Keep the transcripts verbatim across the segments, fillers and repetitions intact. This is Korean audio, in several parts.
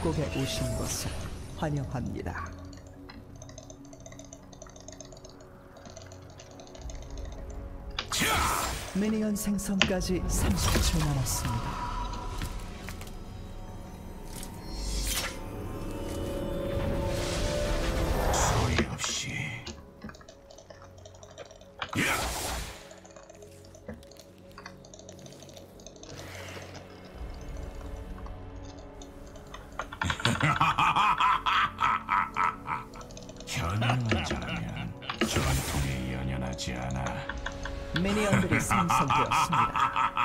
협곡에 오신 것을 환영합니다. 미니언 생성까지 삼십 초 남았습니다. 소리 없이. 현명한 자라면 전통에 연연하지 않아. 미니언들이 생성되었습니다.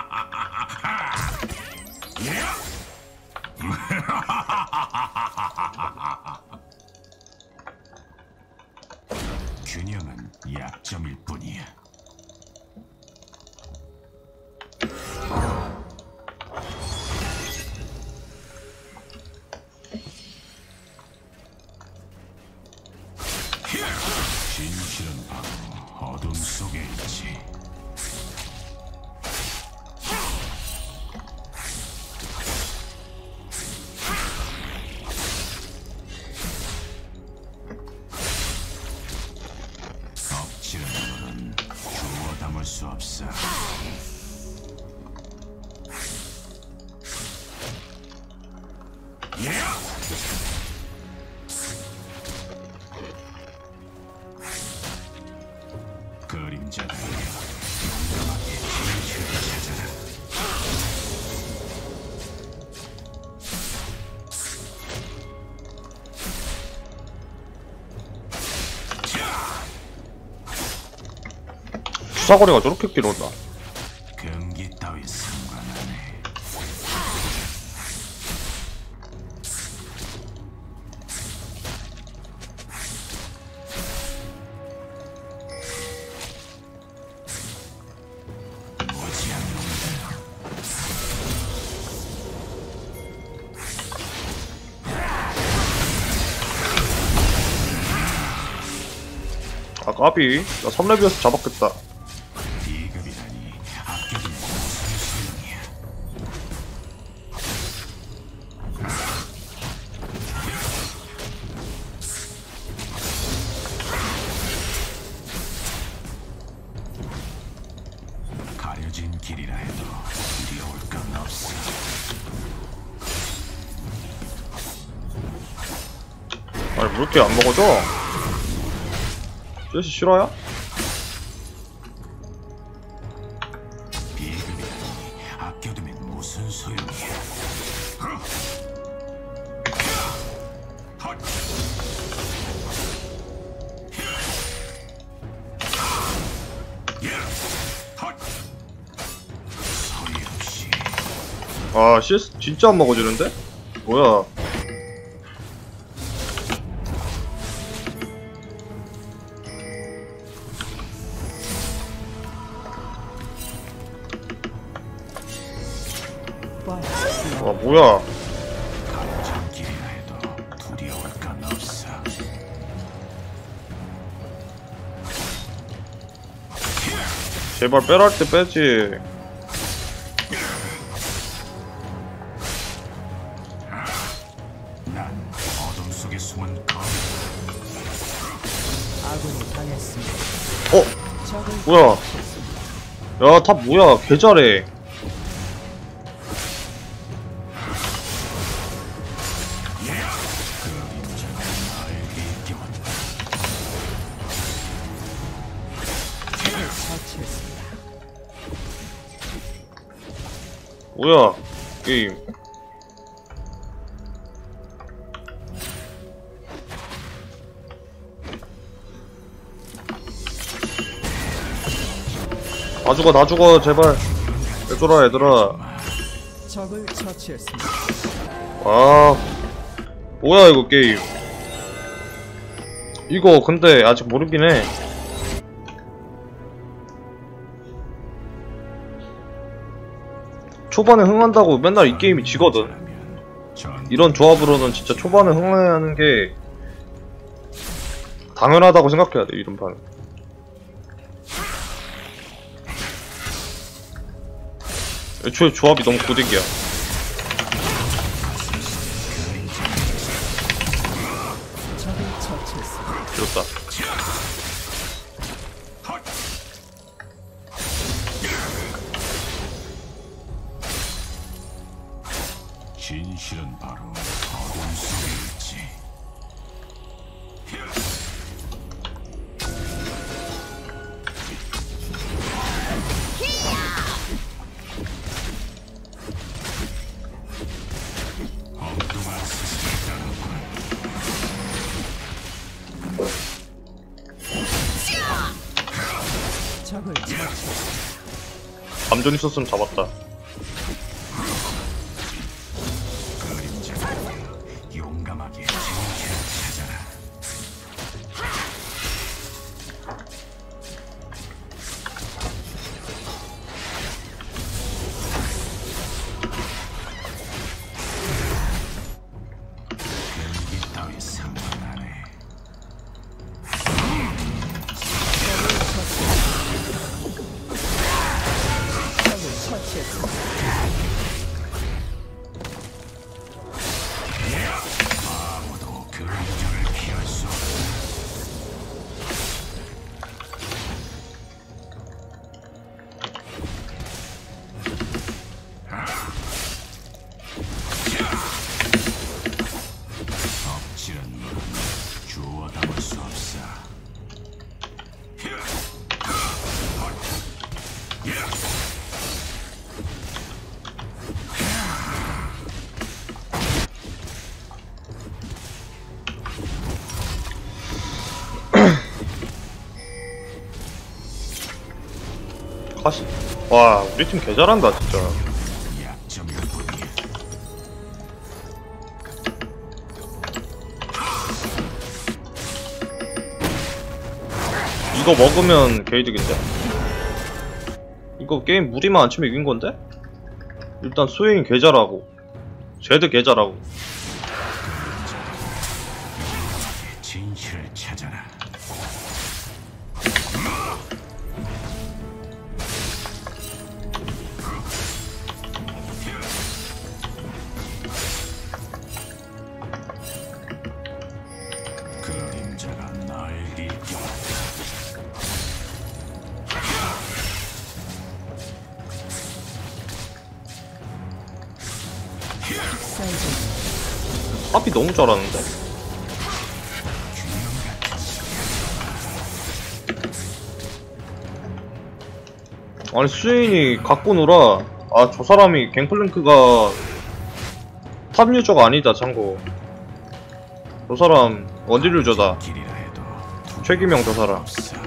균형은 약점일 뿐이야. 진실은 바로 어둠 속에 있지. 억지로는 주워 담을 수 없어. 그림자들이여, 용감하게 진실을 찾아라. 수사거리가 저렇게 길어온다. 경기 따위 상관 안 해. 무지한 놈들. 아 까비. 나 삼 렙이어서 잡았겠다. 비급이라니 아껴둔 무슨 소용이야. 가려진 길이라 해도 두려울 건 없어. 아니 왜 이렇게 안 먹어져? 쟤씨 실화야? 비급이라니 아껴두면 무슨 소용이야. 소리 없이. 아 씨에스 진짜 안 먹어지는데? 뭐야? 아 뭐야? 가려진 길이라 해도 두려울 건 없어. 제발 빼라 할 때 빼지. 난 어둠 속에 숨은 검. 아군이 당했습니다. 어? 적을 뭐야? 야 탑 뭐야? 개 잘해. 처치했습니다. 뭐야? 게임. 나 죽어 나 죽어 제발. 해줘라 얘들아. 적을 처치했습니다. 아 뭐야 이거 게임. 이거 근데 아직 모르긴 해. 초반에 흥한다고 맨날 이 게임이 지거든. 이런 조합으로는 진짜 초반에 흥하는 게 당연하다고 생각해야 돼, 이런 판은. 애초에 조합이 너무 고데기야. 처치했습니다. 죽었다. 진실은 바로 어둠 속에 있지. 엉뚱한 스승이라는군. 적을 처치했습니다. 감전 있었으면 잡았다. 그림자가 용감하게 진실을 찾아라. 연기 따위 상관 안 해. 적을 처치했습니다. 아무도 그림자를 피할 수 없어. 엎질은 물은 주워 담을 수 없어. 카시. 와, 우리 팀 개 잘한다 진짜. 약점일 뿐이야. 이거 먹으면 개이득인데? 이거 게임 무리만 안 치면 이긴 건데? 일단 스웨인 개 잘하고 제드 개 잘하고. 진실을 찾아라. 그림자가 날 이끌었다. 사이즈 합이 너무 잘하는데? 아니 스웨인이 갖고 놀아. 아, 저 사람이 갱플랭크가 탑 유저가 아니다 참고. 저 사람 원딜 유저다. 길이라 해도 최기명 저 사람. 없어.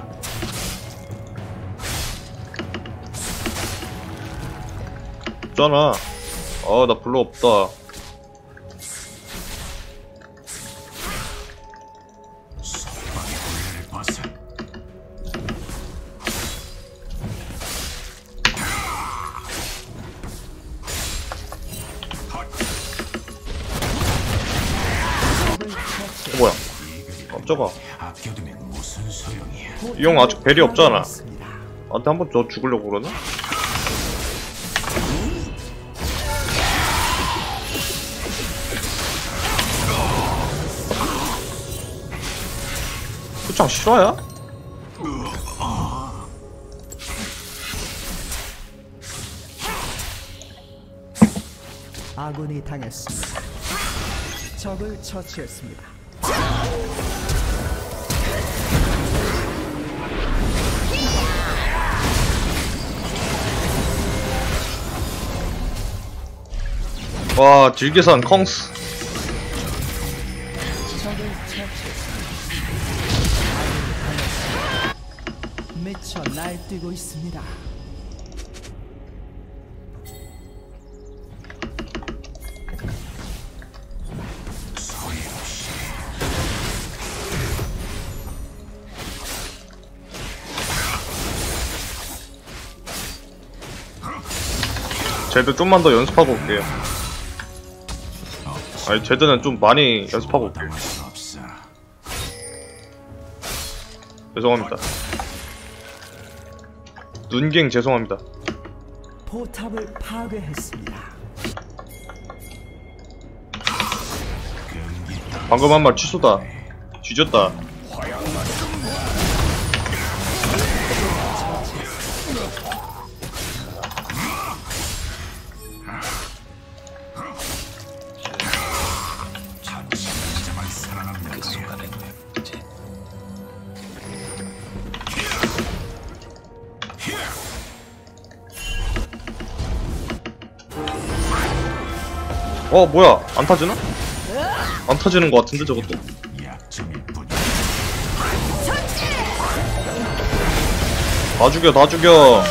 없잖아. 아, 나 별로 없다. 속박의 굴레를 벗어. 적을 처치. 어, 뭐야? 이 그림을 깜짝아. 아껴두면 무슨 소용이야? 이 형 아직 벨이 없잖아. 파괴했습니다. 나한테 한번 더 죽으려고 그러나? 표창 실화야? 아군이 당했습니다. 적을 처치했습니다. 와, 질계산 컹스. 적을 처치했습니다. 미쳐 날뛰고 있습니다. 소용없이 제드 좀만 더 연습하고 올게요. 아니, 제드는 좀 많이 연습하고 올게요. 담을 수 없어. 죄송합니다. 눈갱 죄송합니다. 포탑을 파괴했습니다. 경기 따위 방금 한 말 취소다. 뒤졌다. 어 뭐야 안 타지나? 안 타지는 것 같은데 저것도? 다 죽여 다 죽여.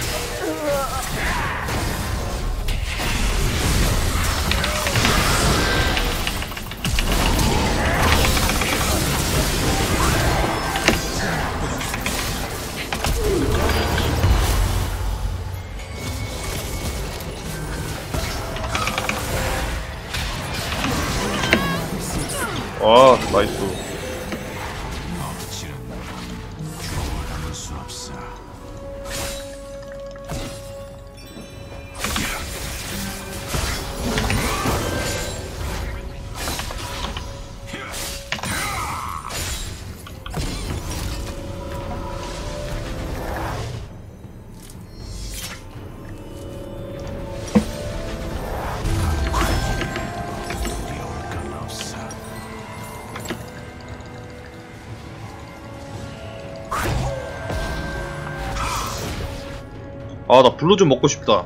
와 나이스. 아 나 블루 좀 먹고 싶다.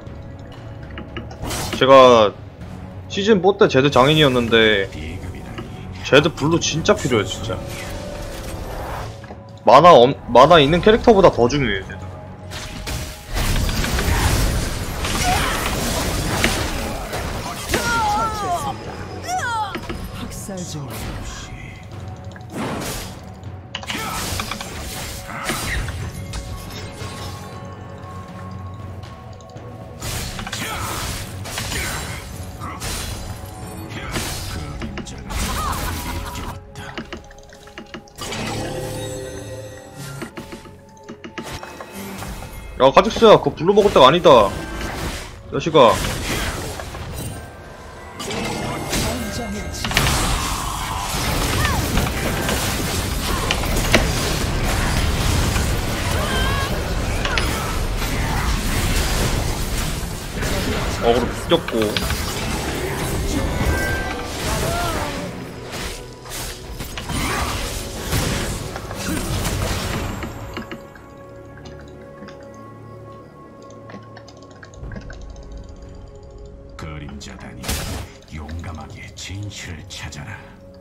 제가 시즌 사 때 제드 장인이었는데 제드 블루 진짜 필요해 진짜. 만화 엄, 만화 있는 캐릭터보다 더 중요해 제드. 학살 중입니다. 야 카직스야 그거 블루 먹을 때가 아니다 야시가. 어그로 삐졌고. 그림자다니 용감하게 진실을 찾아라.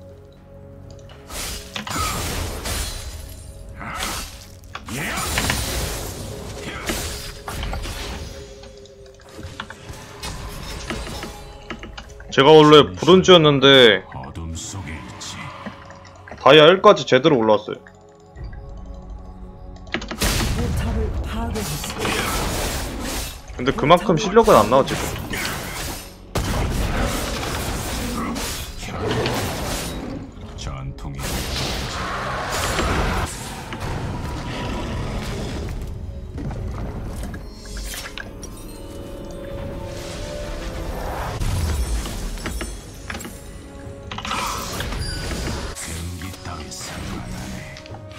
제가 원래 브론즈였는데 어둠 속에 있지. 다이아 일까지 제대로 올라왔어요. 포탑을 파괴했습니다. 근데 그만큼 실력은 안 나와 지금. 전통이 경기 따위 상관하네.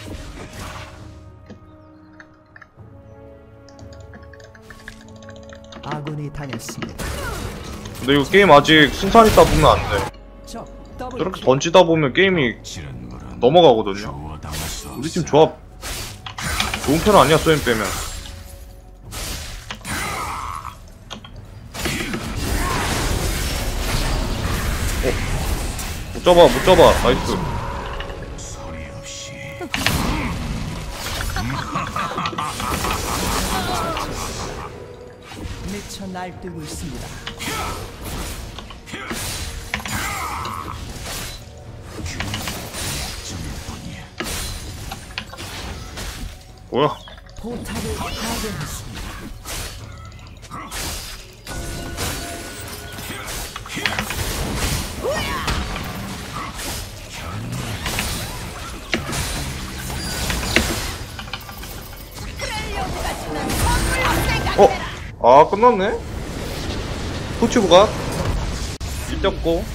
아군이 당했습니다. 근데 이거 게임 아직 승산 있다 보면 안 돼. 적 더블 저렇게 킬. 던지다 보면 게임이 지른 물은 넘어가거든요. 주워담을 수 우리 없어. 팀 조합 좋은 편 아니야 쏘임 빼면. 어? 못 잡아 못 잡아 나이스. 소리 없이 미쳐 날뛰고 있습니다. 뭐야? 포탑을 파괴했습니다. 어? 아 끝났네? 후추부가 이겼고